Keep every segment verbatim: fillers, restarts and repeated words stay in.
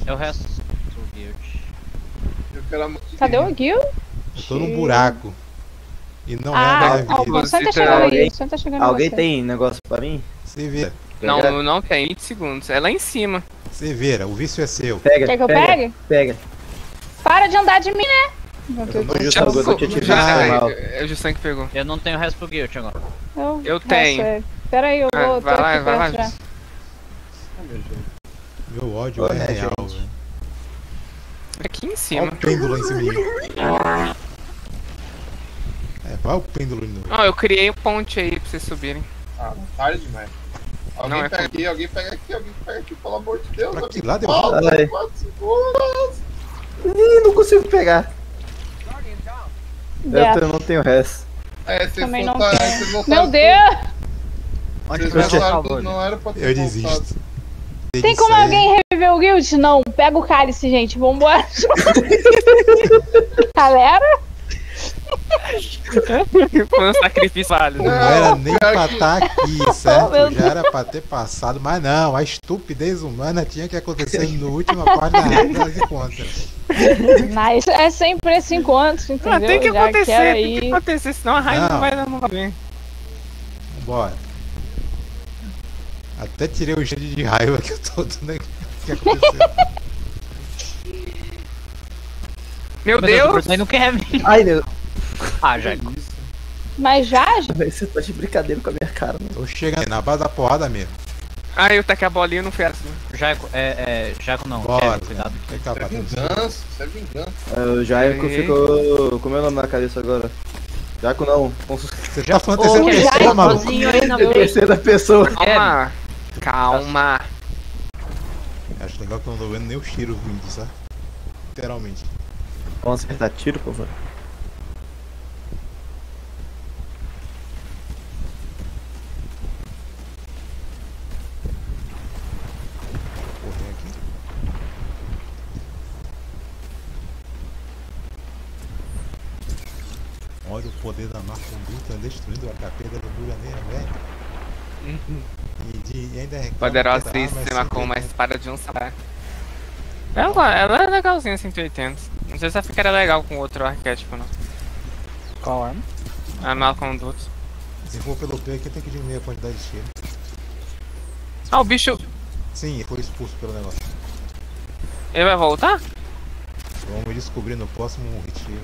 É o resto do guild. Cadê o Gil? Eu tô num buraco. E não Ah, é ó, minha o vida. Sam tá chegando aí. O Sam tá chegando em Alguém você. tem negócio pra mim? Se vira. Não, não tem, vinte segundos. É lá em cima. Se vira, o vício é seu. Pega, Quer que eu pega, pegue? Pega. Para de andar de mim, né? Eu tô Já, justo, eu tinha te visto já, mal. é o Jussan que pegou. Eu não tenho o resto pro guild agora. Eu, Eu tenho. Nossa, é. Pera aí, eu Ah, vou. vai tô lá, aqui vai lá, perto já. Meu ódio Olha, é real, gente. velho. Aqui em Olha cima. o pêndulo em cima de mim. É, vai o pêndulo de novo. Ó, eu criei um ponte aí pra vocês subirem. Ah, tarde demais. Alguém Não, é pega com- aqui, alguém pega aqui, alguém pega aqui, pelo amor de Deus. Pra que alguém- lado eu Falta vou? Ai. quatro segundos. Ih, não consigo pegar. É, Eu não tenho resto. É, vocês Também não voltaram, tenho. vocês voltaram. Meu Deus! Onde Vocês que vai voltaram, voltar o não era pra ter Eu voltado. desisto. Tem como alguém reviver o Guild? Não. Pega o cálice, gente. Vambora. Galera? Foi um sacrifício válido. Não era nem pior pra que- estar aqui, certo? meu Já era pra ter passado, mas não, a estupidez humana tinha que acontecer no última parte da regra que conta. Mas é sempre esse encontro, Ah, entendeu? tem que Já acontecer, quero tem que aí. acontecer, senão a raiva Não. não vai dar não vai bem. Vambora. Até tirei o jeito de raiva que eu tô né? que aconteceu. Meu Meu Deus, Deus! o Bruno não quer vir. Ai, meu. Ah, já. Mas já? já? Você tá de brincadeira com a minha cara, mano. Tô chegando na base da porrada mesmo. Ah, eu taquei a bolinha não foi assim. Jaco, é, é. Jaco não. Bora. Kevin, cuidado. Vem cá, Isso é Patrick. vingança, isso é vingança. É, O Jaico Ei. ficou com o meu nome na cabeça agora. Jaco não. Você tá falando Ô, terceira Kevin, pessoa, já- maluco? sozinho aí na É terceira pessoa. Calma. Calma. Acho legal que eu não tô vendo nem o cheiro vindo, sabe? Literalmente. Vamos acertar tiro, por favor. Correr aqui. Olha o poder da má conduta destruindo o H P da Duraneira, velho. E, de, e ainda reclama Poderosa que e a arma é cima com uma cento e oitenta. espada de um sabre. Ela, ela é legalzinha cento e oitenta. Não sei se ela ficaria legal com outro arquétipo, não. Qual arma? A má conduta. Se for pelo P aqui tem que diminuir a quantidade de tiro. Ah, o bicho. Sim, ele foi expulso pelo negócio. Ele vai voltar? Vamos descobrir no próximo retiro.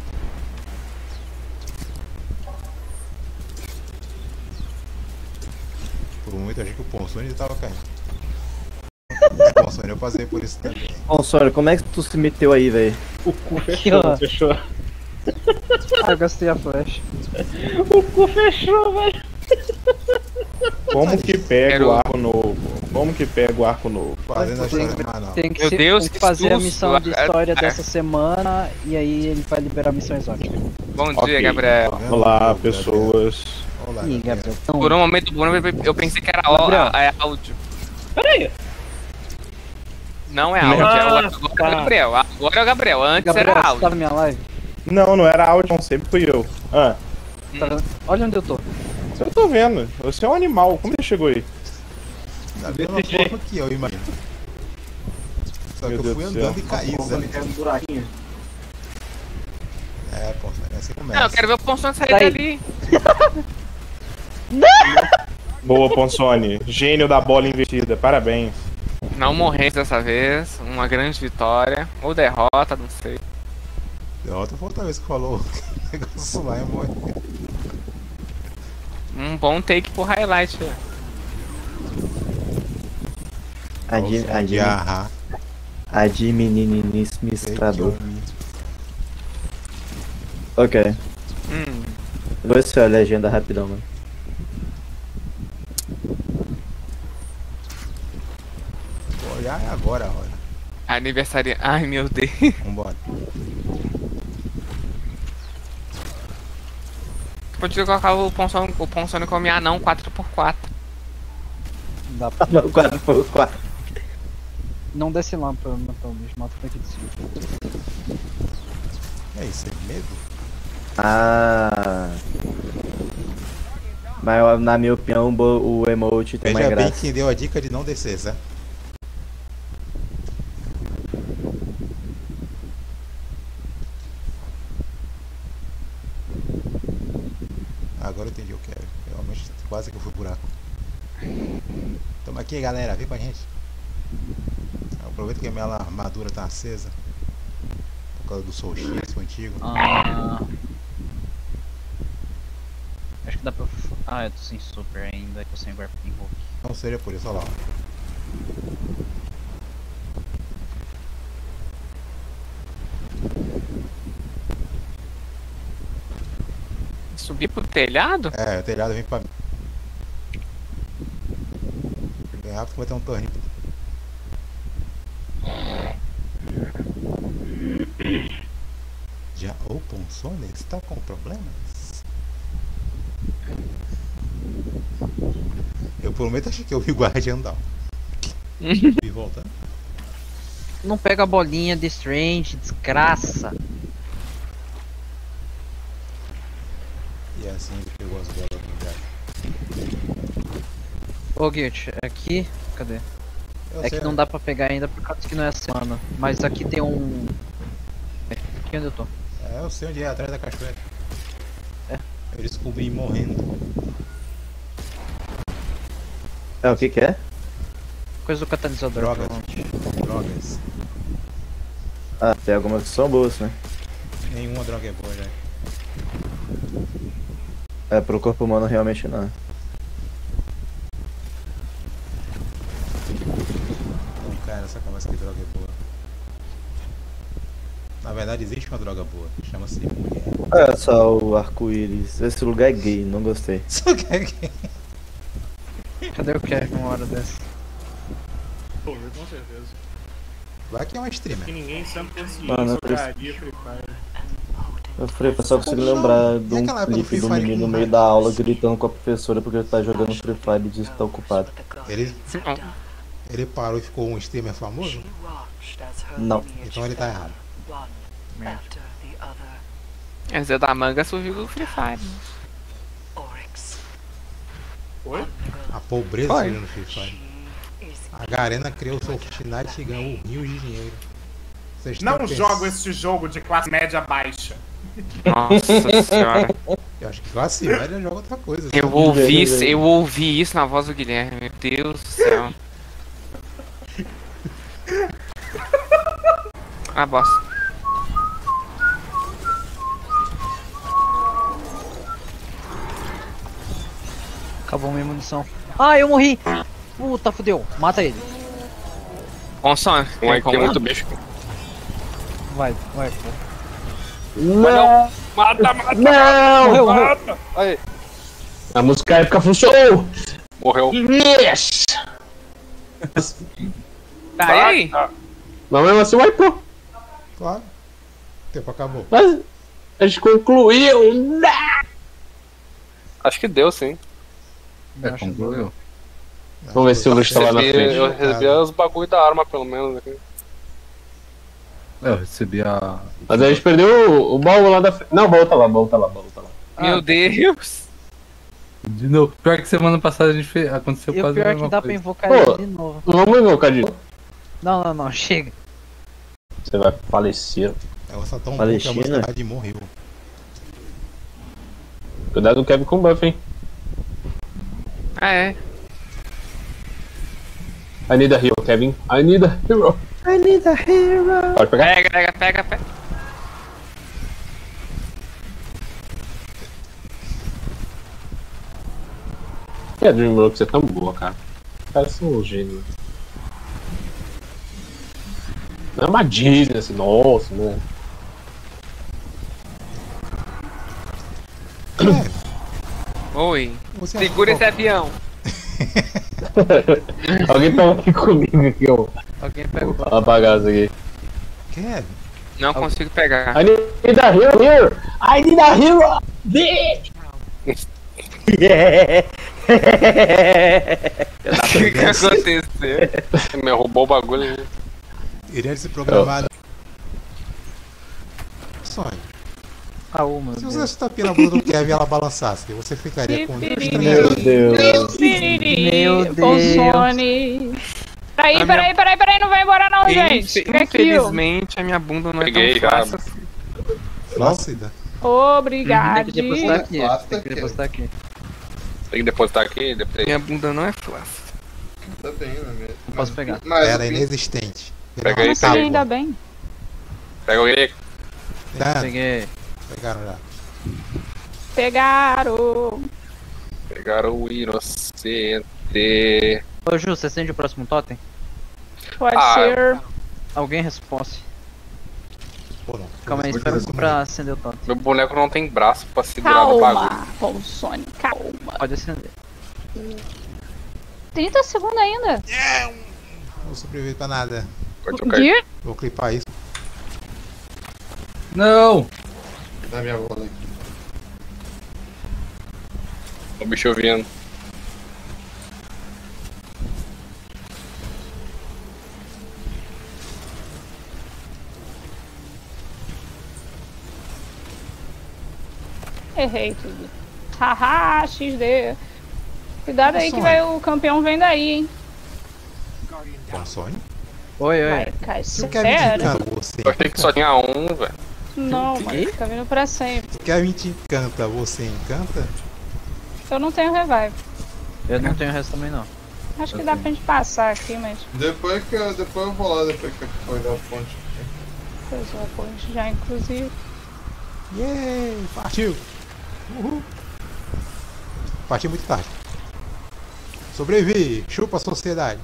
Por um momento eu achei que o Ponsone tava caindo. Ponsone, eu passei por isso também. Bom, Sônia, como é que tu se meteu aí, velho? O cu fechou, ó. fechou. Ah, eu gastei a flash. O cu fechou, velho. Como que pega Quero- o arco novo? Como que pega o arco novo? Fazendo a história semanal. Tem que, Meu se- Deus, tem que que fazer a susto. missão de história Ah, ah. dessa semana e aí ele vai liberar a missão exótica. Bom dia, Ok. Gabriel. Tá vendo? Olá, pessoas. Olá, Ih, Gabriel. Gabriel, então, Por um momento, Bruno, eu pensei que era ó- Gabriel. é áudio. Peraí. Não é áudio, é o, Ah, agora é o tá. Gabriel. Agora é o Gabriel, antes Gabriel, era você tá áudio. na minha live? Não, não era áudio, não, sempre fui eu. Ah, Tá vendo? Olha onde eu tô. eu tô vendo. Você é um animal. Como ele chegou aí? Da mesma forma que eu, imagino. Só que Meu eu Deus fui do céu. andando e caí, Zé. É, pô, é assim que começa. Não, eu quero ver o Ponsone sair Tá aí. dali. Boa, Ponsone. Gênio da bola invertida. Parabéns. Não morrer dessa vez, uma grande vitória. Ou derrota, não sei. Derrota foi outra vez que falou o negócio lá e morreu. Um bom take pro highlight. velho. Adi, adi, Admi... administrador. Ok. Hum. Vou ver a legenda rapidão, mano. Vou olhar agora, olha. Aniversário. Ai, meu Deus. Vambora. Podia colocar o Ponsone, o Ponsone como anão quatro por quatro. Dá pra... quatro por quatro. Não desce lá pra matar o bicho, mata daqui de cima. É isso, é medo? Ah. Mas na minha opinião o bo- o emote tem mais Veja bem graça. quem deu a dica de não descer, certo? quase que eu fui pro buraco. Toma aqui, galera, vem com a gente. Aproveita que a minha armadura tá acesa. Por causa do solstício antigo. Ah, acho que dá pra... Ah, eu tô sem super ainda, tô sem Warping Hook. Não seria por isso, olha lá. Subir pro telhado? É, o telhado vem pra mim. Bem rápido que vai ter um torninho. Já o Ponsone está com problemas? Eu prometo achei que eu vi o Guardian Down. E voltando. Não pega a bolinha de Strange, desgraça. E assim ele pegou as bolas no lugar. Ô Guilt, aqui... Cadê? Eu É sei, que não dá pra pegar ainda por causa que não é semana. Mas aqui tem um... Aqui onde eu tô. É, eu sei onde é, atrás da cachoeira. É. Eu descobri morrendo. É, o que que é? Coisa do catalisador. Drogas. provavelmente. Drogas. Ah, tem algumas que são boas, né? Nenhuma droga é boa, já. É, pro corpo humano realmente não. Não, cara, essa conversa que droga é boa. Na verdade existe uma droga boa, chama-se mulher. Olha só o arco-íris. Esse lugar é gay, não gostei. Só que é gay. Cadê o Kevin uma hora dessa? Pô, com certeza. Vai que é uma streamer. Que ninguém sempre pensa em Mano, jogaria Free Fire. Eu falei, eu só consigo lembrar de E um aquela época do clipe Free do Fire menino com no meio raiva? da aula gritando com a professora porque ele tá jogando Free Fire e diz que tá ocupado. Ele, ele parou e ficou um streamer famoso? Não. Então ele tá errado. É Zé da Manga surgiu do Free Fire. Oi? A pobreza Vai. surgiu no Free Fire. A Garena criou o Fortnite e ganhou rios de dinheiro. Vocês Não têm jogo pens- esse jogo de classe média baixa. Nossa senhora. Eu acho que classe média joga outra coisa. Eu sabe? ouvi isso, eu ouvi isso na voz do Guilherme. Meu Deus do céu. Ah, bosta. Acabou minha munição. Ah, eu morri! Puta, fudeu. Mata ele. Bom som, Um tem aqui é como? muito bicho. Vai, vai, pô. Não! Mata, mata! Não! Morreu, morreu. Mata! Aí, A música épica funcionou! morreu. Yes! Tá aí? Ah, Mas mesmo assim, vai pô. Claro. O tempo acabou. Mas a gente concluiu. acho que deu, sim. É, concluiu. Vamos ver se o Luiz tá lá na Recebi, frente. eu recebi os bagulho da arma, pelo menos. Aqui. É, eu recebi a. Mas a gente perdeu o, o baú lá da frente. Não, o baú tá lá, o baú tá lá, o baú tá lá. Meu Deus. De novo. Pior que semana passada a gente fez. Aconteceu E o quase a pior é que mesma dá pra coisa. invocar Pô. ele de novo. Vamos invocar de novo. Não, não, não, chega. Você vai falecer. Ela só tão bom que a Palestina? velocidade morreu. Cuidado do Kevin com buff, hein. Ah, é. I need a hero, Kevin. I need a hero. I need a hero. Pode pegar? Pega, pega, pega, pega. Que a Dreamworks é tão boa, cara. Os caras são um gênio. Não é uma Disney assim, nossa, né? Oi. Você Segura acha esse avião. Alguém tá aqui comigo aqui, ó. Alguém pega o Vou apagar isso aqui. que é? Não consigo pegar. I need a hero here! I need a hero! Bitch! O que que aconteceu? Me roubou o bagulho. Né? Iria se programar. Sonho. Ah, uma. Se você estapir na bunda do Kevin e ela balançasse, você ficaria com Meu estranho. Deus. Meu Deus. Consone. Peraí, A peraí, peraí, peraí, não vai embora não, gente. Infe- Fica aqui, ó. Infelizmente, a minha bunda não é Peguei, tão cara. fácil. Flácida. Tem Obrigado. que depositar aqui. Basta Tem que que- depositar aqui. Tem que depositar aqui, depois. Minha bunda não é flácida. Tá bem, né? mesmo? Não posso pegar. Mas Ela o é pin- inexistente. Pega Como aí, assim, pega aí. ainda bem? Pega o grego. Tá, Peguei. pegaram já. Pegaram. Pegaram o inocente. Ô Ju, você acende o próximo totem? Pode Ah, ser. Alguém response. Pô, não. Calma aí, Vou espera fazer pra isso acender o totem. Meu boneco não tem braço pra segurar no bagulho. Calma, Ponsone, calma. Pode acender. trinta segundos ainda. Não vou sobreviver pra nada. Pode tocar. De? Vou clipar isso. Não! Dá minha bola aqui. O bicho vindo. Errei tudo. Haha, X D. Cuidado aí que Sonho. vai, o campeão vem daí, hein? Bom sonho. Oi, oi. Vai, cai, Se o Kevin te sério? encanta, você Eu achei que só tinha um, velho. Não, mano, fica vindo pra sempre. Se o Kevin te encanta, você encanta? Eu não tenho revive. Eu não tenho resto também não. Acho que dá pra gente passar aqui, mas. Depois que eu, depois eu vou lá, depois que eu for dar a ponte. Pois é, pô, já inclusive. Yay! Partiu! Uhul! Partiu muito tarde. Sobrevive! Chupa a sociedade!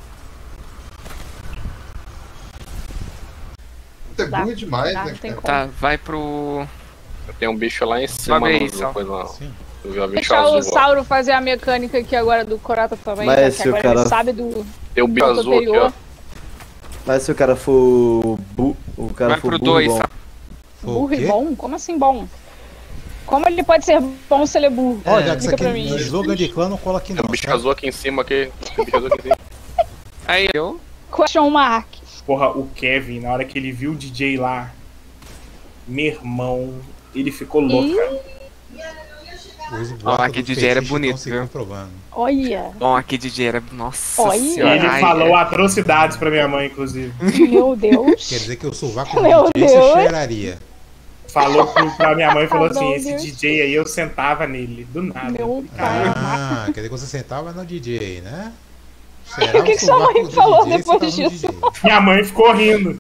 É Dá. burro demais, Dá, né, não tem cara? como. Tá, vai pro. Tem um bicho lá em cima, Sobe aí, não Sal. coisa lá. Sim. Eu vi um bicho Deixa o azul. ó. Sauro fazer a mecânica aqui agora do Corata também, Mas já que se o agora cara- ele sabe do Tem um bicho ponto azul aqui, ó. anterior. Mas se o cara for. Bu... O cara Vai for pro burro dois, bom. Sal. Foi o Burro e quê? bom? Como assim bom? Como ele pode ser bom se ele é burro? Ó, já que isso Explica aqui pra é mim. slogan de clã, não cola aqui Tem não. um bicho tá? azul aqui em cima, aqui. Tem um bicho azul aqui em cima. Aí eu. Question mark. Porra, o Kevin, na hora que ele viu o D J lá, meu irmão, ele ficou louco, cara. Os Ó, blocos aqui do D J era fetiche bonito, estão se viu? comprovando. Olha. Bom, aqui D J era. Nossa Olha. senhora. Ele ai, falou é. atrocidades pra minha mãe, inclusive. Meu Deus. Quer dizer que eu sovaco Meu no D J Deus. você cheiraria. Falou pro, pra minha mãe, falou Ah, assim, meu esse Deus. D J aí eu sentava nele, do nada. Meu pai. Ah, quer dizer que você sentava no D J, né? O que que sua mãe falou depois disso? Minha mãe ficou rindo.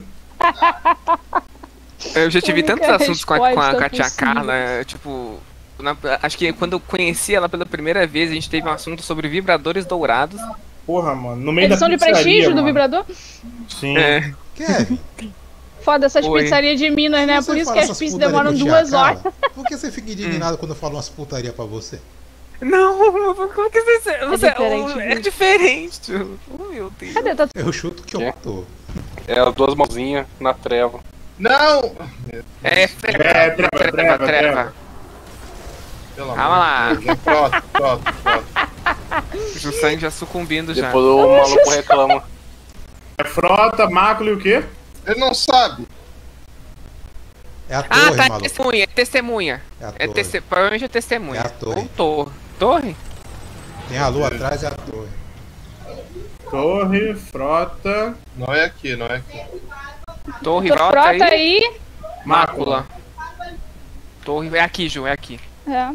Eu já tive Única tantos assuntos com a, com a, resposta com a tia possível. Carla, é, tipo. na- acho que quando eu conheci ela pela primeira vez, a gente teve um assunto sobre vibradores dourados. Porra, mano, no meio Eles da são de pizzaria, prestígio do mano. vibrador? Sim. É. Kevin, Foda essas Oi. pizzarias de Minas, né? você Por isso fala que as essas pizzas putaria demoram com tia duas Carla, horas. Por que você fica indignado quando eu falo umas putaria pra você? Não, como que você. você diferente, é viu? diferente. Oh, meu Deus. Cadê? Tá Eu chuto que eu É. tô. É as duas mãozinhas na treva. Não! É, É, treva, treva, treva. Pelo Calma lá. amor de Deus, Pronto, pronto, pronto. O Jussan já sucumbindo já. Depois o maluco reclama. É frota, mácula e o quê? Ele não sabe. É a Ah, torre, tá, é maluco. testemunha, é testemunha. É a É torre. teste... Provavelmente é testemunha. É a torre. Ou torre. Torre? Tem a lua atrás e a torre. Torre, frota, Não é aqui, não é aqui. Torre, Tô frota frota aí. aí. Mácula. Torre, é aqui, Ju, é aqui. É.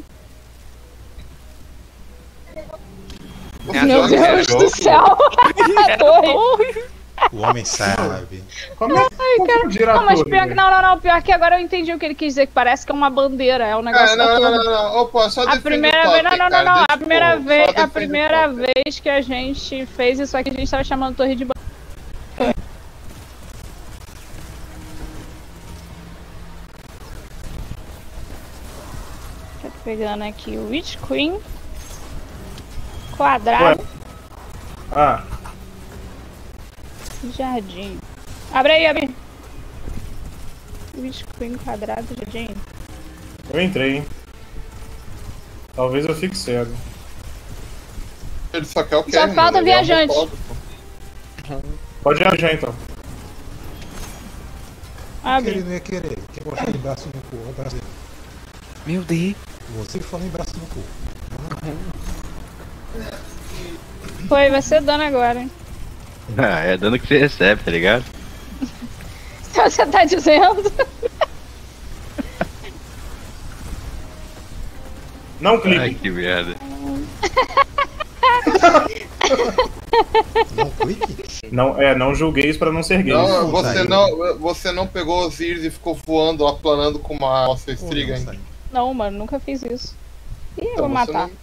É a Meu torre. Deus do céu. A torre. O homem sabe. Como é que confundir a Não, mas torre, pior que velho? não, não, não. Pior que agora eu entendi o que ele quis dizer, que parece que é uma bandeira, é um negócio Ah, da não, torre. não, não, não. Opa, só A defende primeira o vez, totem, não, não, cara, não, não. deixa A o primeira povo, vez, só a defende o primeira totem. vez que a gente fez isso aqui, a gente tava chamando torre de bandeira. Tô pegando aqui o Witch Queen. Quadrado. Ah, Jardim. Abre aí, abre. Witch Queen quadrado, jardim. eu entrei, hein? Talvez eu fique cego. Ele só quer o Só Kevin, falta mano, ele é viajante. homofóbico. Pode viajar então. Abre. Ele não ia querer. Quer botar de braço no cu. Olha o braço dele. Meu Deus. Você que fala em braço no cu. Foi, vai ser dano agora, hein? Ah, é dano que você recebe, tá ligado? Se você tá dizendo. Não clique. Ai, que merda. Não clique? Não, é, não julgueis pra não ser gay. Não, você não, você não pegou os íris e ficou voando, aplanando com uma nossa estriga, hein? Não, mano, nunca fiz isso. Ih, eu Então vou você matar.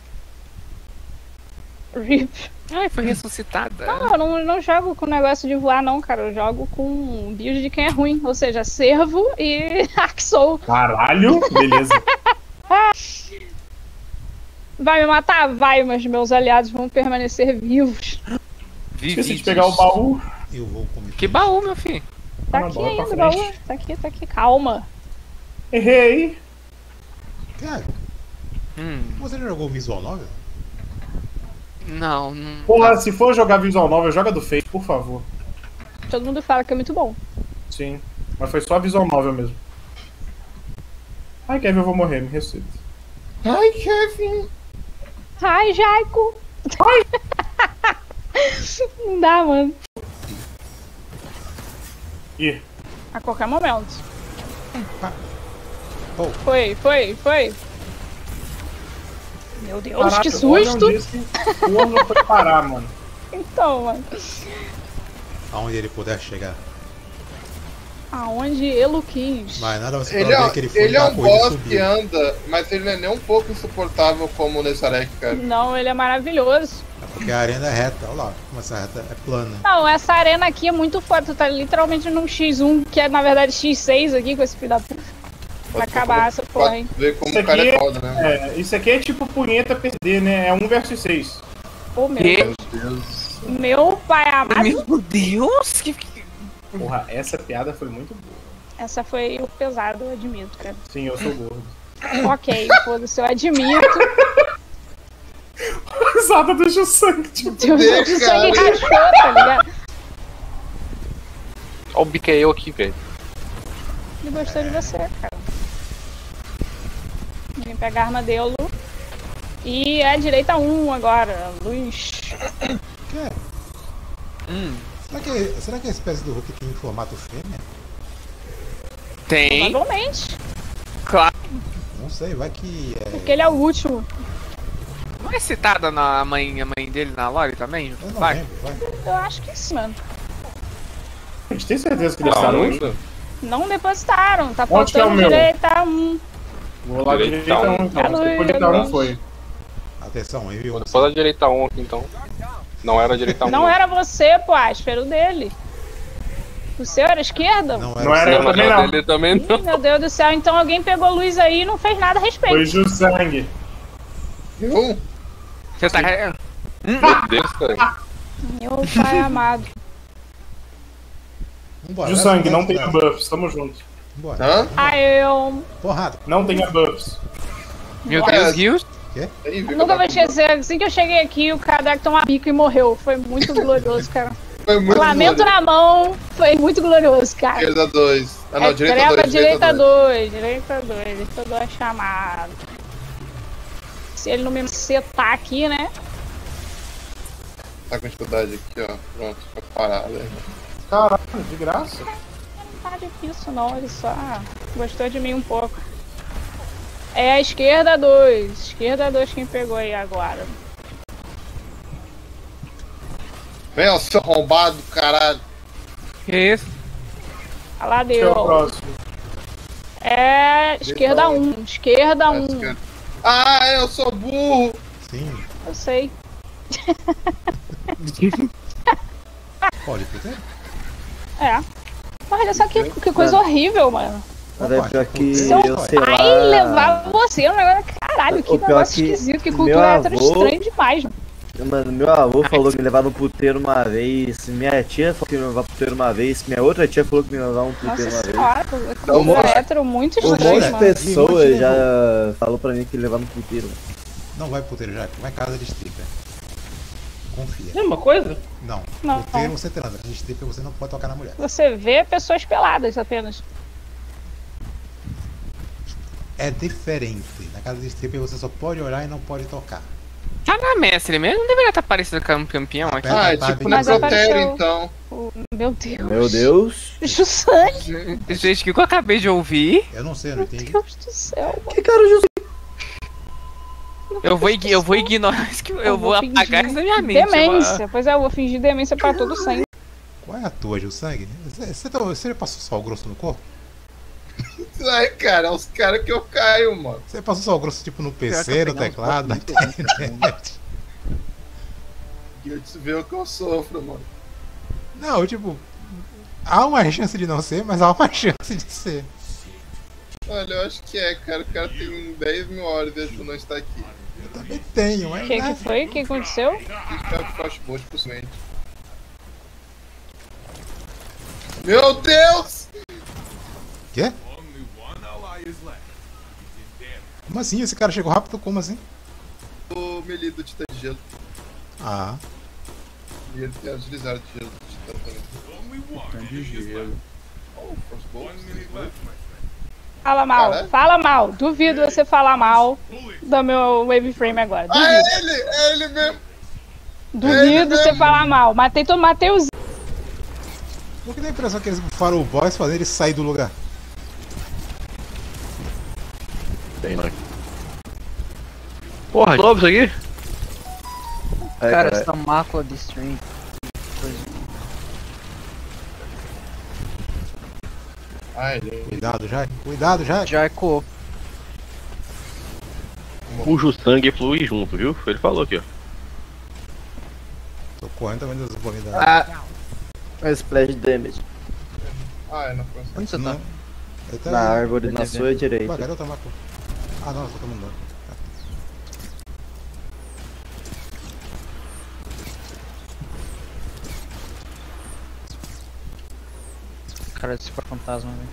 Rip. Ai, foi ressuscitada. Não, eu não, não jogo com negócio de voar, não, cara. Eu jogo com build de quem é ruim. Ou seja, servo e Dark Soul. Caralho, beleza. Vai me matar? Vai, mas meus aliados vão permanecer vivos. Esqueci de pegar o baú. Eu vou comer. Que baú, meu filho? Tá Ah, aqui bola pra ainda o baú. frente. Tá aqui, tá aqui. Calma. Errei. Cara, Hum, você já jogou Visual Novel? não, não. Porra, se for jogar Visual Novel, joga do Fate, por favor. Todo mundo fala que é muito bom. Sim, mas foi só Visual Novel mesmo. Ai, Kevin, eu vou morrer, me ressuscita. Ai, Kevin! Ai, Jaico! Não dá, mano. Ih, A qualquer momento. Oh. Foi, foi, foi. Meu Deus, caraca, que olha susto! onde esse corno foi parar, mano. Então, mano. Aonde ele puder chegar. Aonde Elo quis. Mas nada você Ele pode ver é, que ele foi ele é da um corrida e boss subiu. que anda, mas ele não é nem um pouco insuportável como o Nessarek, cara. Não, ele é maravilhoso. É porque a arena é reta, olha lá, como essa reta é plana. Não, essa arena aqui é muito forte. Tu tá literalmente num xis um, que é na verdade xis seis aqui com esse filho da puta. Vai acabar essa porra, hein? Ver como Isso o cara aqui é é, foda, né? é, isso aqui é tipo punheta P D, né? É um versus seis. Ô, meu Que? Deus. Meu pai amado. Meu Deus, que. que- Porra, essa piada foi muito boa. Essa foi o pesado, eu admito, cara. Sim, eu sou gordo. Ok, foda-se, eu admito. Risada deixa o sangue, tipo. Deus, Deus, o cara. sangue rachou, tá ligado? Olha o biqueio aqui, velho. Ele gostou de você, cara. Vem pegar a arma dele. E é direita um agora, luz. Que? Hum, Será que, será que a espécie do Hulk tem formato fêmea? tem. Provavelmente. Claro. Não sei, vai que é... Porque ele é o último. Não é citada na mãe, a mãe dele na lore também? Eu não Vai. lembro, vai. Eu acho que sim, mano. A gente tem certeza que eles estaram hoje? Não depositaram, tá Onde que é o faltando meu? direita um. Vou lá Direita direita um. um, então. Alô, Depois de dar um foi. Atenção, enviou. Depois da direita um aqui, então. Não era a direita um. Não era você, pô, era o dele. O seu era a esquerda? Não Não era eu Não, também mas não. dele também não. Ih, meu Deus do céu, então alguém pegou luz aí e não fez nada a respeito. Foi Jusang. Eu? Você tá. Meu Deus, cara. Meu pai amado. Vambora, Jusang, vai, não vai, tenha vai. buffs, tamo junto. Vambora. Hã? Ah, eu Porrada. Não tenha buffs. Meu Ué, Deus, Gil. Aí, viu nunca que vou eu tava esquecer. Assim que eu cheguei aqui, o Kadak tomou uma bica e morreu. Foi muito glorioso, cara. com- Foi muito Lamento glorioso. na mão, foi muito glorioso, cara. Esquerda dois. Ah, não, É, direita treva, dois. direita dois. dois, direita dois, direita dois chamado. Se ele não me setar aqui, né? Tá com dificuldade aqui, ó. Pronto, foi parado. aí. Caralho, de graça. Não tá difícil não, ele só gostou de mim um pouco. É a esquerda dois, esquerda dois quem pegou aí agora. Vem, ó, seu arrombado, caralho. Que isso? Ah lá Quem é o deu. próximo? É esquerda um, esquerda Ah, um. esquerda. Ah, eu sou burro. Sim. Eu sei. Pode, Peter? É. Olha só que, que coisa horrível, mano. Mas é pior que Seu eu sei pai lá. levar você, um negócio. Caralho, que O pior negócio que esquisito, que meu cultura hétero avô- estranho demais, mano. Mano, meu avô falou que me levava no puteiro uma vez, minha tia falou que me levava no puteiro uma vez, minha outra tia falou que me levava no puteiro Nossa uma vez. senhora, Não, cultura moço. hétero muito Um estranho, monte de mano. pessoas já falou pra mim que levava no puteiro. Não vai puteiro, já. Vai casa de stripper. Confia. Mesma coisa? Não. Não. Puteiro você transa. De stripper você não pode tocar na mulher. Você vê pessoas peladas apenas. É diferente. Na casa de stripper você só pode olhar e não pode tocar. Tá na mestre mesmo? Não deveria estar parecendo com um campeão aqui. Ah, é Tá, tipo tá, Mas necrotério, apareceu. então. O- Meu Deus. Meu Deus. Jussane. Gente, o que eu acabei de ouvir? Eu não sei, eu não entendi. Meu Deus do céu, mano. Que cara justo. Eu vou, ign- eu vou ignorar isso que eu, Eu vou, vou apagar fingir isso da minha mente. Demência. Pois é, eu vou fingir demência pra todo sangue. Qual é a tua, Gil Sangue? Você, você, tá- você já passou sal grosso no corpo? Ai, cara, é os caras que eu caio, mano. Você passou sal grosso tipo no P Pior que C, eu no peguei uns teclado, na blocos muito internet? E eu te ver o que eu sofro, mano. Não, tipo, há uma chance de não ser, mas há uma chance de ser. Olha, eu acho que é, cara. O cara tem dez mil horas e não está aqui. Eu também tenho, mas. O que, que foi? O que aconteceu? Esse cara de flashbolt possivelmente. Meu Deus! Quê? Como assim? Esse cara chegou rápido? Como assim? O melee do Titã de Gelo. Ah. E ele tem agilizado de gelo do Titã também. Titã de gelo. Oh, Frostbolt. Fala mal, Caralho. fala mal. Duvido você falar mal do meu waveframe agora. Ah, Duvido. é ele! É ele mesmo! Duvido é você ele falar mal. Matei todo, matei os. Por que dá a impressão que eles bufaram o boss fazendo ele sair do lugar? Tem lá. Porra, de novo isso aqui? Aí, Cara, cara, essa mácula de stream. Coisa. Ah, ele Cuidado, Jai. Cuidado, Jai. Já ecoou. Cujo sangue flui junto, viu? Ele falou aqui, ó. Tô correndo também das abominadas. Ah, é splash damage. Ah, é na próxima. Onde você tá? Não. Ele tá Na aí. árvore, na sua Ué, direita. cadê outra mácula? Ah, não, só tomando dano. Cara, desse fantasma, velho.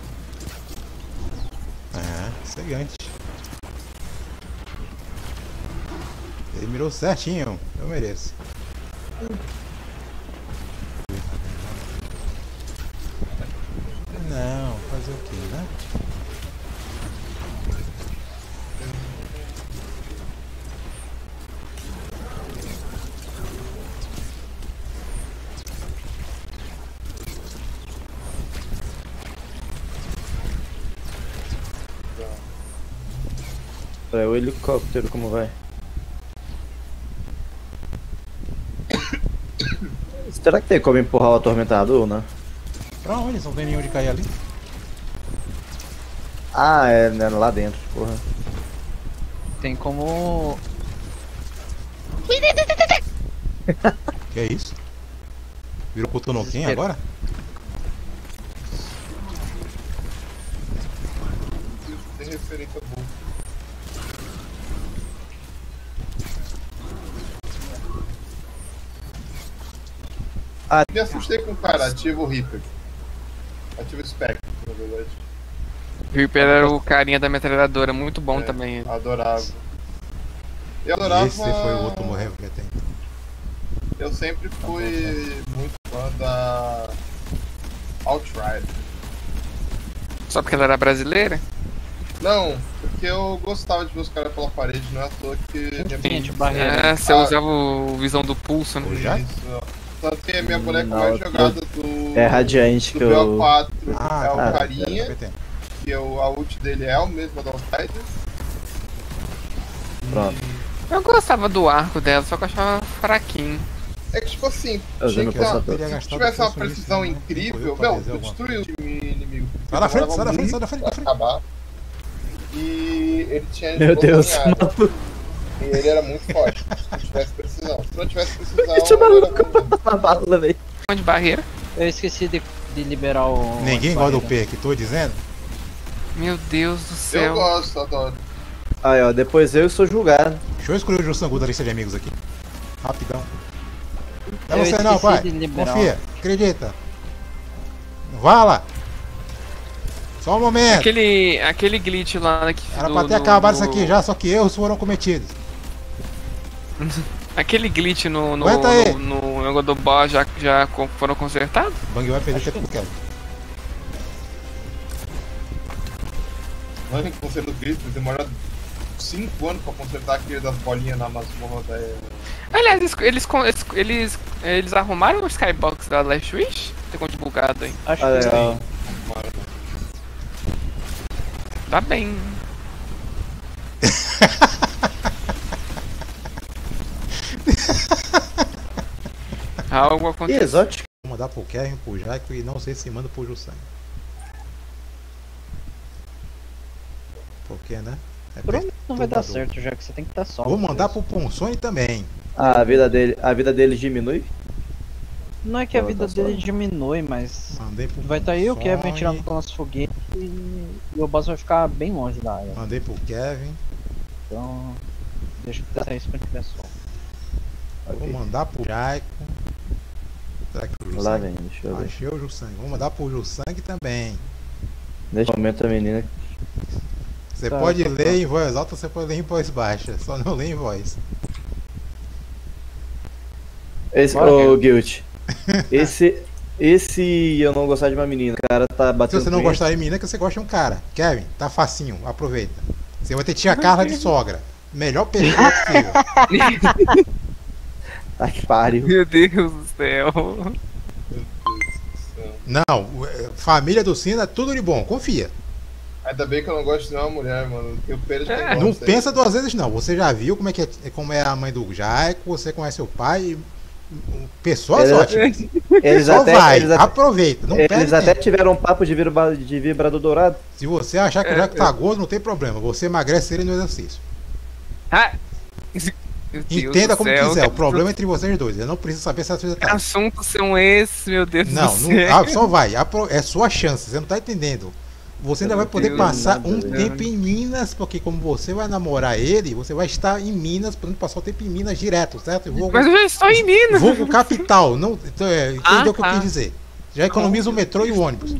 É, cegante. Ele mirou certinho, eu mereço. Não, fazer o que, né? É o helicóptero, como vai? Será que tem como empurrar o atormentador, né? Pra onde? Não tem nenhum de cair ali? Ah, é né, lá dentro, porra. Tem como. Que é isso? Virou Kutunoken agora? Tem referência boa. Ah, Me assustei com o cara, ativa o Reaper. Ativa o Spectre, na verdade. O Reaper era o carinha da metralhadora, muito bom É, também. ele. Adorava. Eu adorava. Esse foi o outro morrer que tem. Eu sempre fui muito fã da Outrider. Só porque ela era brasileira? Não, porque eu gostava de ver os caras pela parede, não é à toa que minha Gente, barreira. É, você Ah. usava o visão do pulso, né? O Jack? Isso. Só tem a minha boneca Não, mais eu- jogada do. É radiante do que B O eu. quatro Ah, é o tá. carinha, P T. que é o, a ult dele é o mesmo da Outrider. Pronto. Eu gostava do arco dela, só que eu achava fraquinho. É que tipo assim, Eu tinha já que não dar- posso Teria se gastado tivesse uma força nisso, precisão né? incrível, Correu pra meu, fazer eu alguma destruí o time inimigo. Sai da frente, Demorava sai da frente, muito sai da frente, pra da frente. acabar. E ele tinha Meu Deus, explosão em área. maluco. E ele era muito forte, se não tivesse precisão. Se não tivesse precisão, Esse ele maluco era muito... na bala, velho. De barreira. Eu esqueci de, de liberar o. Ninguém as gosta do barreiras. P, que tô dizendo? Meu Deus do Eu céu. gosto, adoro. Aí, ó, depois eu sou julgado. Deixa eu escolher o Josangu da lista de amigos aqui. Rapidão. Não é Eu você não, esqueci pai. de liberar. Confia, acredita. Vai lá. Só um momento. Aquele, aquele glitch lá que. Era do- pra ter do- acabado do- isso aqui já, só que erros foram cometidos. Aquele glitch no, no, Aguenta aí. no, no negócio do boss já, já co- foram consertados? O Bang vai perder tempo que quer. Mano, conserto do Cristo, demora cinco anos pra consertar aquele das bolinhas na masmorra da... Aliás, eles, eles, con- eles, eles, eles arrumaram o Skybox da Last Wish? Tem como divulgado aí? Acho Ah, que legal. Tá bem. Algo aconteceu. Exótico. Vou mandar pro Kevin, pro Jaico e não sei se manda pro Jusang. Por quê, né? É Pronto, não vai dar perturbador. certo, já que você tem que estar só. Vou mandar pro Ponsone também. Ah, a vida dele, a vida dele diminui? Não é que a Pô, vida tá dele só. diminui, mas Mandei pro vai estar aí o Kevin Ponsone. tirando com nosso foguete e e o boss vai ficar bem longe da área. Mandei pro Kevin. Então, deixa eu testar isso quando tiver sol. Vou mandar pro Jaico. Será que o Jusang? Lá vem, deixa eu ver. Achei o Jusang. Vou mandar pro Jusang também. Neste momento a menina. Você Tá, pode tá, ler tá. em voz alta, você pode ler em voz baixa. Só não lê em voz. Esse, Bora, ô Kevin. Guilt. Esse. Esse eu não gostar de uma menina. O cara tá Se batendo. você não punheta. gostar de menina, é que você gosta de um cara. Kevin, tá facinho, aproveita. Você vai ter tia Carla de sogra. Melhor pessoa possível. Tá que pariu. Meu Deus do céu. Não, é, família do Sino é tudo de bom, confia. Ainda bem que eu não gosto de nenhuma mulher, mano. Tenho pena de quem É, Não gosta. pensa duas vezes não. Você já viu como é que é, como é a mãe do Jaico, você conhece o pai. Pessoas Eles- ótimas. Eles Só até, vai, eles até, aproveita, não perde eles até tempo. tiveram um papo de, vibra, de vibrador dourado. Se você achar que o É, Jaico tá gordo, não tem problema. Você emagrece ele no exercício. Ah, meu Deus Entenda do como céu, quiser. que O problema é entre vocês dois. Eu não preciso saber se você tá. assuntos são esses, meu Deus Não, do não céu. ah, só vai. Apro- É sua chance, você não tá entendendo. Você ainda vai poder Deus, passar nada, um velho. tempo em Minas, porque como você vai namorar ele, você vai estar em Minas, podendo passar o tempo em Minas direto, certo? Vou, Mas eu já estou em Minas. Vulgo capital, não, então, é, entendeu Ah, o que eu tá. quis dizer? Já economiza o metrô e o ônibus.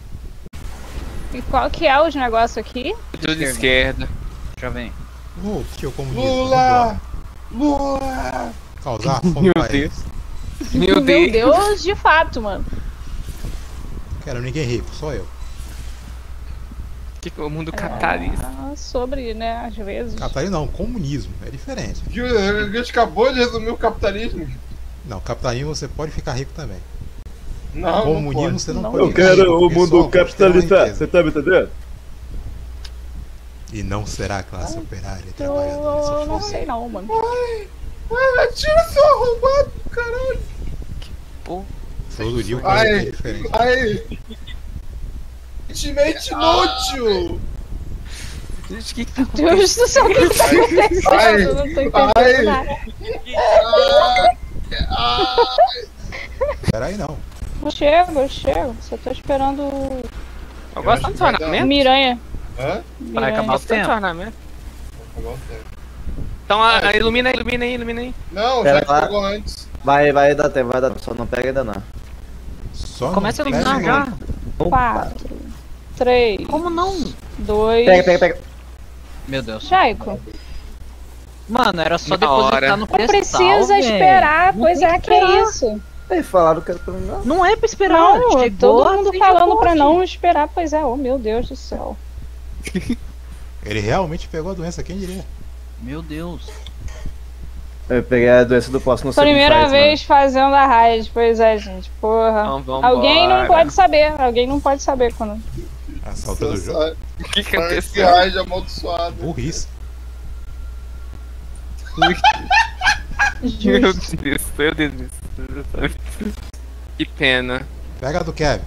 E qual que é os negócios aqui? Tudo de esquerda. Já vem. Uh, que eu comunismo. Lula! Lula! Causar fome Meu pra Deus. eles. Meu Deus. Deus, de fato, mano. Quero ninguém rico, só eu. Que que é o mundo capitalista. Ah, sobre, né, às vezes. Capitalismo não, comunismo, é diferente. Viu? A gente acabou de resumir o capitalismo. Não, capitalismo você pode ficar rico também. Não, Comunismo não você não, Não. pode Eu ficar rico, quero o porque só mundo alguns terão capitalista. riqueza. Você tá me entendendo? E não será a classe operária Eu, trabalhadora eu não sofrida. sei não, mano. Ah, tira seu arrombado, caralho. Pô, Todo dia o Ai. cara é diferente. Ai. Ultimate inútil. gente, o que que tá Deus do céu, o que tá acontecendo? Ai. Eu não tô entendendo Ai. nada. Peraí não. Eu chego, eu chego. Só tô esperando Eu gosto acho do que vai dar. tornamento. Miranha. Hã? Vai acabar Miranha. o tempo. tornamento. Vou acabar o tempo. Então, a, a ilumina aí, ilumina aí, ilumina aí. Não, Pera já lá. pegou antes. Vai, vai dar tempo, vai dar tempo. Só não pega ainda não. Só Começa a não pega iluminar já. não. Quatro, três, Como não? dois. Pega, pega, pega. Meu Deus. Jaico, Mano, era só Na depositar hora. no não pedestal, precisa velho. esperar, Não pois tem é, que que é esperar. isso. Aí falaram que era pra mim não. Não é pra esperar. Não, Chegou, todo mundo acende falando o pra poste. não esperar, pois é, oh meu Deus do céu. Ele realmente pegou a doença, quem diria? Meu Deus. Eu peguei a doença do poço, não sei como Primeira faz, vez fazendo a raid, pois é, gente, porra. Então, vamos Alguém não embora. pode saber, alguém não pode saber quando. Essa altura do jogo. O que que Parece que aconteceu? raid amaldiçoado. Burrice. Meu Deus, meu Deus. Que pena. Pega a do Kevin.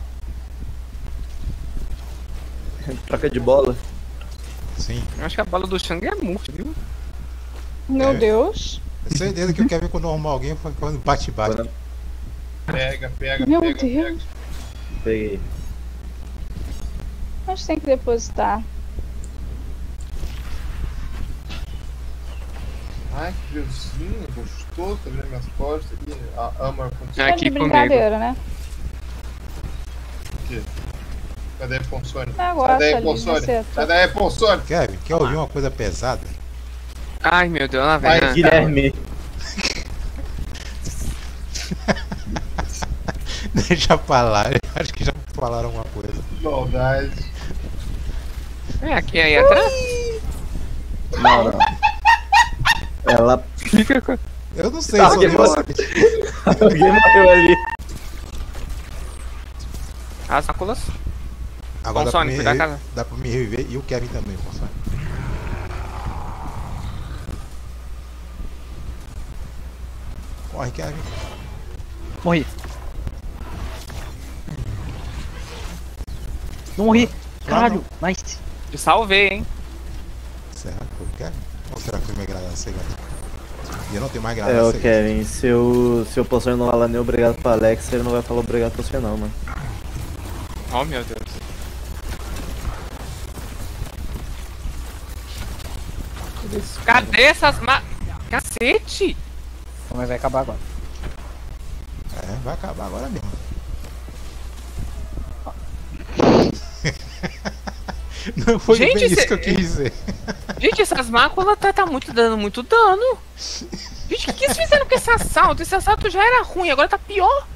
mano. Troca de bola. Sim. Eu acho que a bola do Shang é murcha, viu? Meu É. Deus. Eu sei desde que o Kevin quando arrumar alguém foi quando bate-bate. Pega, pega, Meu pega, pega. Deus. Peguei. Mas tem que depositar. Ai, que friozinho, gostoso, tá vendo minhas costas aqui. A ama Aqui Tá de comigo. brincadeira, né? Cadê a Ponsone? Negócio Sai daí, ali, Ponsone. você- Sai daí, Ponsone. Kevin, quer ouvir uma coisa pesada? Ai, meu Deus, lá vem. Ai, né? Guilherme. Deixa pra lá, eu acho que já falaram alguma coisa. Maldade. É aqui aí atrás? Não, não. Ela. Fica com. Eu não sei Tá, sobre alguém isso. Alguém morreu ali. As sacolas. Agora dá pra, Consone, me cuida da reviver, casa. dá pra me reviver e o Kevin também, Consone. Corre, Kevin. Morri. Não morri. Caralho, nice. Te salvei, hein? Será que eu quero? Ou será que foi minha granada cegada? E eu não tenho mais É, granada ô cegada. Kevin, se o, se o Poção não fala nem obrigado pro Alex, ele não vai falar obrigado pra você não, mano. Oh, meu Deus. Cadê essas ma... Cacete! Mas vai acabar agora. É, vai acabar agora mesmo. Não foi Gente, bem isso cê- que eu quis dizer. Gente, essas máculas tá, tá muito dando muito dano. Gente, o que, que eles fizeram com esse assalto? Esse assalto já era ruim, agora tá pior.